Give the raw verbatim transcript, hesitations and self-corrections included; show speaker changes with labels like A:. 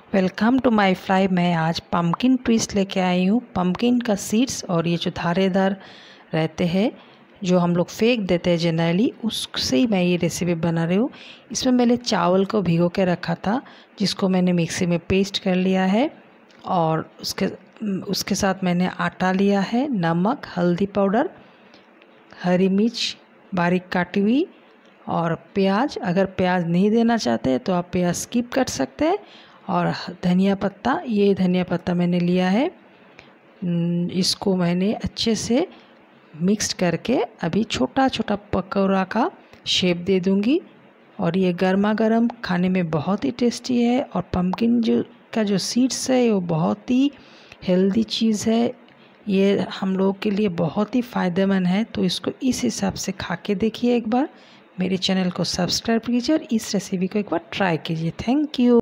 A: Welcome to my fry. मैं आज pumpkin twist लेके आई हूँ। पम्पकिन का सीड्स और ये जो धारेदार रहते हैं जो हम लोग फेंक देते हैं जनरली, उससे ही मैं ये रेसिपी बना रही हूँ। इसमें मैंने चावल को भिगो के रखा था, जिसको मैंने मिक्सी में पेस्ट कर लिया है, और उसके उसके साथ मैंने आटा लिया है, नमक, हल्दी पाउडर, हरी मिर्च बारीक काटी हुई और प्याज। अगर प्याज नहीं देना चाहते तो आप प्याज स्किप कर सकते हैं। और धनिया पत्ता, ये धनिया पत्ता मैंने लिया है। इसको मैंने अच्छे से मिक्स करके अभी छोटा छोटा पकौड़ा का शेप दे दूंगी। और ये गर्मा गर्म खाने में बहुत ही टेस्टी है। और पम्पकिन जो का जो सीड्स है वो बहुत ही हेल्दी चीज़ है, ये हम लोगों के लिए बहुत ही फ़ायदेमंद है। तो इसको इस हिसाब से खा के देखिए एक बार। मेरे चैनल को सब्सक्राइब कीजिए और इस रेसिपी को एक बार ट्राई कीजिए। Thank you.